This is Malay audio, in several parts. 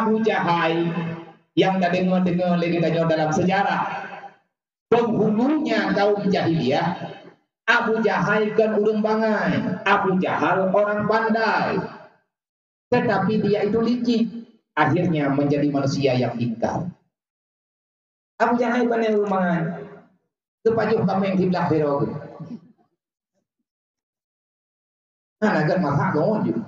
Abu Jahal yang kita dengar lagi dalam sejarah, penghulunya kaum jahiliyah. Abu Jahal kan urang bangai, Abu Jahal orang pandai, tetapi dia itu licik, akhirnya menjadi manusia yang ingkar. Abu Jahal kan urang bangai, kepajuh kami yang kiblah hero. Nah, kan masa gawon je.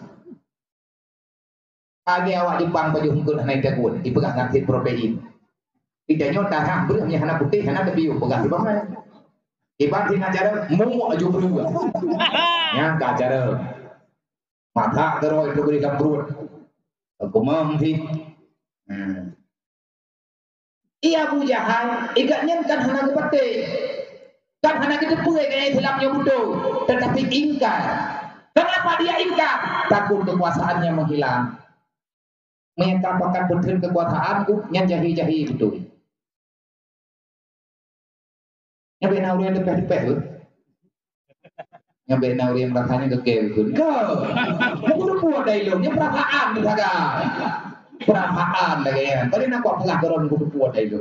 Pagi awak Jepang pajuh hungkul naik dagun, dipegang ngantit protein. Tidak nyota hang bernya hana putih, hana debiu pegang di bawah. Iban sing acara mau aju berubah. Yang acara mata terus itu beri perut. Aku mampi. Iya Abu Jahal, igaknya kan hana kepate. Kan hana kedepuy kayak hilangnya bodoh, tetapi ingkar. Kenapa dia ingkar? Takut kekuasaannya menghilang. Mengatakan betul kekuasaanku yang jahi-jahi betul. Nyampe nauri yang depeh-depeh tu. Nyampe nauri yang rasanya kekeh tu. Kau, aku udah buat dailungnya perasaan saja. Perasaan lagi ya. Tadi nak buat pelah koron aku udah buat dailung.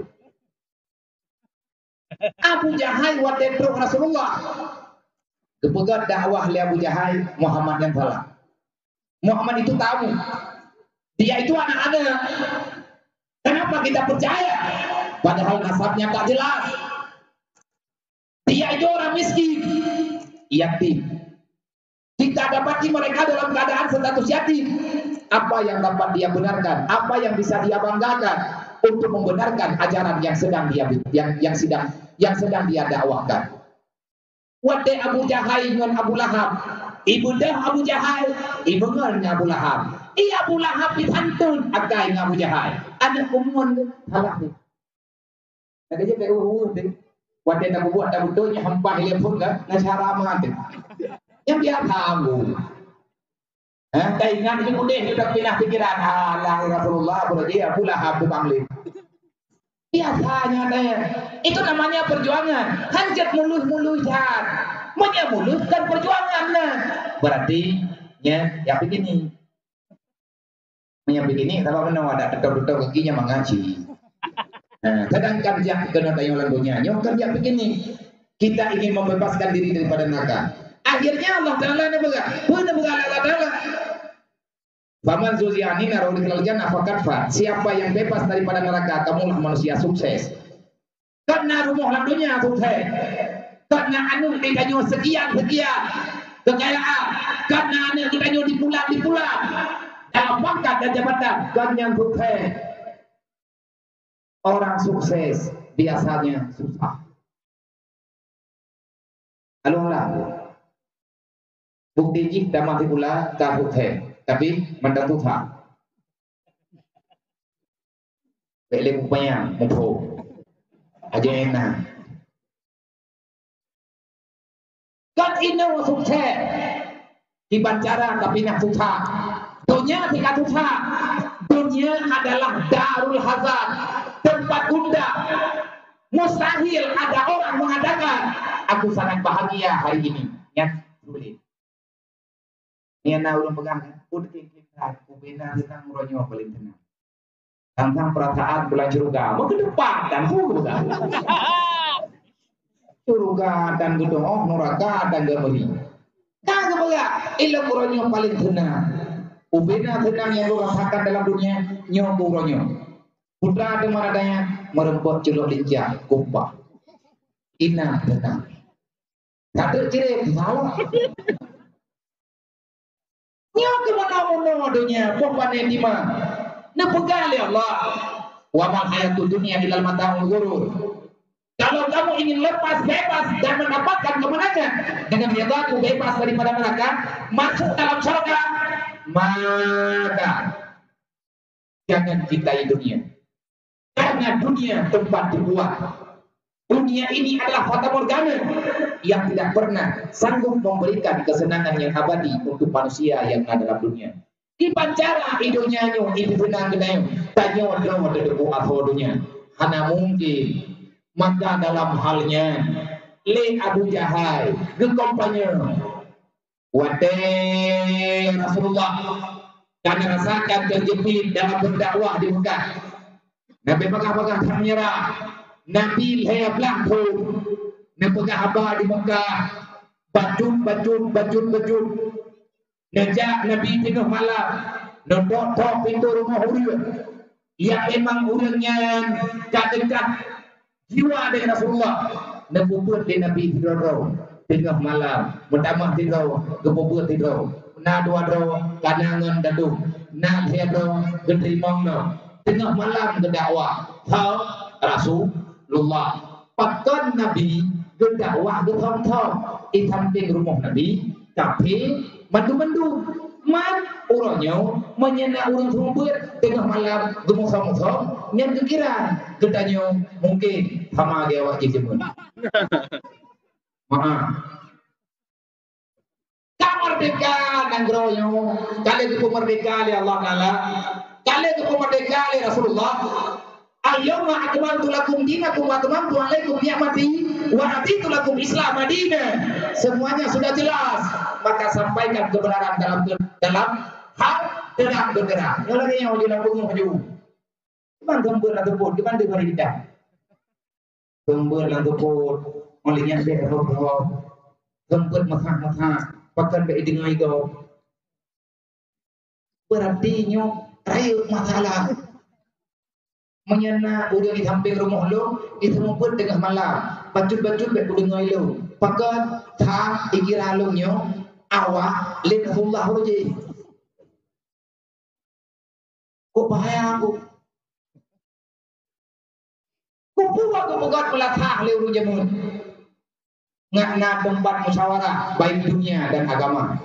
Abu Jahal waktu itu Rasulullah. Kepegat dakwah oleh Abu Jahal Muhammad yang salah. Muhammad itu tahu. Dia itu anak-anak. Kenapa kita percaya? Padahal nasabnya tak jelas. Dia itu orang miskin, yatim. Kita dapati mereka dalam keadaan status yatim. Apa yang dapat dia benarkan? Apa yang bisa dia banggakan untuk membenarkan ajaran yang sedang dia dakwahkan? Wate Abu Jahal dengan Abu Lahab, ibunda Abu Jahal, ibunda Abu Lahab. Abu Lahab disantun akai dengan Abu Jahal. Ada kumuan salah tu. Ada je PU tu. Waktu nak buat tak betulnya hempah telefon kan, nak cara mana? Yang dia tahu. Tak ingat itu boleh sudah pindah pikiran. Allah Rasulullah berarti Abu Lahab tu bangli. Biasanya tanya. Itu namanya perjuangan. Hanjat mulus-mulus jan. Menyemuluskan perjuangan lah. Berarti ya begini. Yang begini kalau mana ada tetap-tetap kakinya mengaji. Sedangkan yang kena tayolan dunia, yang kerja begini, kita ingin membebaskan diri daripada neraka. Akhirnya Allah Taala ni Allah Taala. Faman zuziani narul jannah faqad fa. Siapa yang bebas daripada neraka, kamulah manusia sukses. Karena rumah dunia sukses. Karena anu kita nyu sekian kekayaan. Karena anu kita nyu di pulang. Dalam pangkat dan jabatan, kan yang sukses. Orang sukses biasanya susah. Alhamdulillah. Bukti jika mati pula tak sukses, tapi mendak susah. Beli upaya mumpul. Aja enak. Kan ini sukses. Dibancara tapi nak susah. Dunia tidak susah. Dunia adalah darul hazard. Tempat bunda. Mustahil ada orang mengatakan aku sangat bahagia hari ini. Ya, boleh. Ni ana ulun pegang udah kita ubena tentang ronyo paling tenang. Tentang perasaan bulan surga. Mau ke depan dan surga. Surga dan gedung neraka dan gemeri. Kan kebaga ilmu ronyo paling tenang. Ubena tenang yang lu rasakan dalam dunia nyobu ronyo. Putra ada maradanya merempot celok lincah kumpah. Ina tenang. Kata ciri salah. Nya ke mana dunia popane di mana? Nepegali Allah. Wa ma hayatud dunya illa mata'ul ghurur. Kalau kamu ingin lepas bebas dan mendapatkan kemenangan dengan yaitu bebas daripada neraka, masuk dalam surga, maka jangan cintai dunia. Karena dunia tempat dibuat. Dunia ini adalah fata morgana yang tidak pernah sanggup memberikan kesenangan yang abadi untuk manusia yang ada dalam dunia. Dipancara hidupnya itu senang kenayo. Tanyo drama dedeku dunia. Hana mungkin. Maka dalam halnya le Abu Jahal gekompanya. Wate Rasulullah karena rasakan terjepit dalam berdakwah di Mekah. Nabi pegah-pegah tak menyerah. Nabi hayap langsung. Nabi pegah abah di Mekah. Bajut. Najak Nabi tengah malam. Nodok pintu rumah urang. Ia memang urangnya tak dekat jiwa dengan Rasulullah. Nebubut di Nabi tidur tengah malam. Pertama tidur, kebubut tidur. Na dua do, kanangan dadu. Na hedo, gedrimong no. Tengah malam berdakwah. Hal Rasulullah. Pakan Nabi berdakwah berthong-thong. Di samping rumah Nabi. Tapi mandu-mandu. Man orangnya menyenak orang sumber tengah malam gemuk-gemuk yang kekiran ketanya mungkin sama dia awak jemun. Kemerdekaan dan geroyo kali itu merdeka oleh Allah Taala, kali itu merdeka oleh Rasulullah. Al-yawma akmaltu lakum dinakum wa atmamtu alaikum ni'mati wa raditu lakum Islam Madinah. Semuanya sudah jelas. Maka sampaikan kebenaran dalam hal terang benderang. Yang lagi yang di lampung maju. Gimana gembur lah gembur? Gimana dia hari kita? Gembur lah gembur. Olehnya dia roh. Gembur mekah. Pakan baik dengan itu. Berarti nyo rayu masalah. Menyana udah di samping rumah lo itu mumput tengah malam bajut baik dengan lo pakai tak ikira lo nyo awak lihatullah roji kok bahaya aku kok bukan pelatah leu jamun ngana tempat musyawarah baik dunia dan agama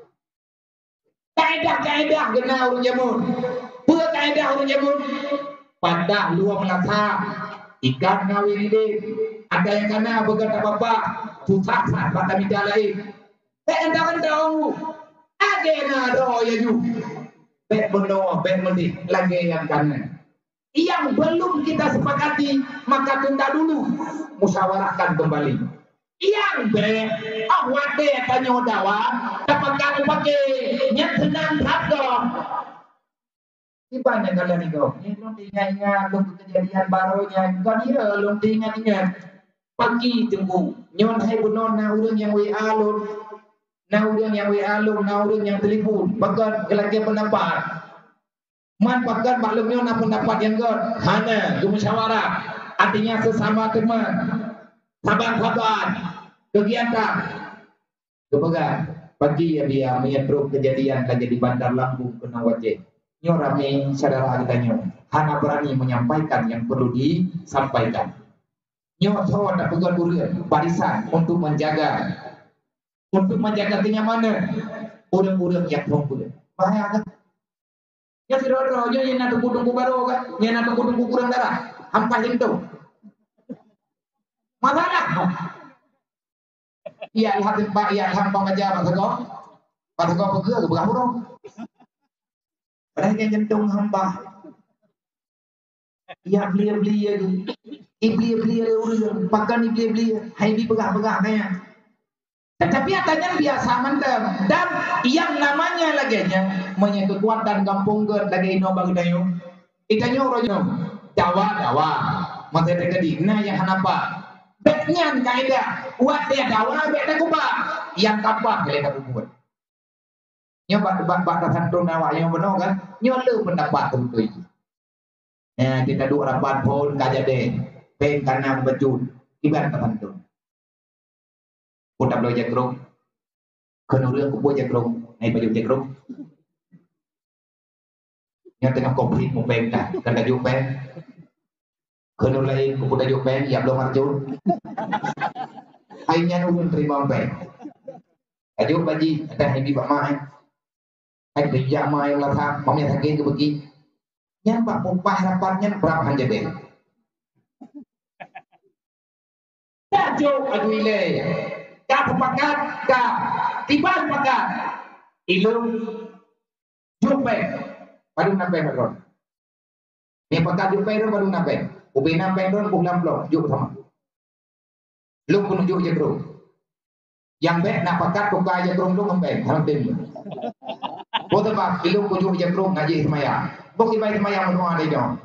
kaedah gena urun jamun buat kaedah urun jamun pada luar melata ikan ngawin ini ada yang kena berkata bapak susah pada media lain anda tahu agena roh ya ju beno mendi lagi yang kena yang belum kita sepakati maka tunda dulu musyawarahkan kembali yang awak deh tanya dawa dapat kamu pakai yang senang dong. Banyak kalian itu, belum ingat belum kejadian barunya, kan dia belum ingat pagi tunggu, nyon hai bunon na urang yang WA lun, na urang yang telepon, bahkan lagi pendapat, man bahkan maklum nyon na pendapat yang god, hana musyawarah, artinya sesama teman, sahabat, kegiatan, kepegang, pagi ya dia menyetrum kejadian lagi di Bandar Lampung kena wajib. Nyo rame saudara kita nyo hana berani menyampaikan yang perlu disampaikan. Nyo tahu ada pegang urut barisan untuk menjaga kenyamanan urang-urang yang tongkul. Bahaya kan? Ya kira-kira nyo yang nak tunggu baru kan? Yang nak tunggu kurang darah. Hampa itu. Masalah. Iya lihat Pak, iya hampa aja Pak Teguh. Pak Teguh pergi ke berapa dong? Mereka jantung hamba. Ya beli lagi. Beli urang. Pakan beli. Hai pegah kaya. Tetapi katanya biasa mantap. Dan yang namanya lagi punya kekuatan kampung ke lagi ino bagi dayo. Ikannya orangnya dawa. Masa terjadi. Nah yang kenapa? Betnya kaidah. Buat dia dawa beta kuba. Yang kapal kalian buat. Nyo bak santun awak yang benar kan nyo lu pendapat tentu itu kita duk rapat pun kajade pen kanang bejun ibarat santun putar lo jakrung kena รื่องcủa bôi jakrung này baju jakrung nyo tengah komplit mo pen ka kada ju pen kena lain ku putar ju pen yap lo marjun ai nya nu terima pen aju baji ada hibi bak mai hai kerja mai lah tak mamnya sakit ke bagi nyampak pumpah rapatnya berapa hanja deh tajo adu ile ka sepakat ka tiba sepakat ilung jumpe baru nape ron ni pakat jumpe ron baru nape ubi nape ron pulang blok juk sama lu pun juk je bro yang baik nak pakat buka je bro lu ngampe harus tim Bote bak ilung kuju jebrum ngaji semaya. Boki baik semaya mun ada dong.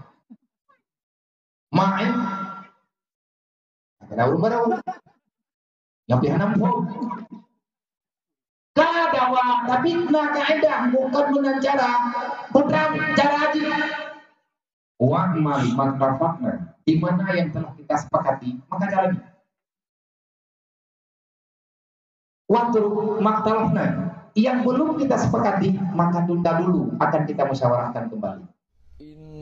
Mai. Ada urang baru. Yang pihanam pun. Kadawa tapi na kaedah bukan dengan cara putrang cara aji. Wa'mal matrafakna. Di mana yang telah kita sepakati maka jalani. Waktu maktalafna yang belum kita sepakati maka tunda dulu akan kita musyawarahkan kembali.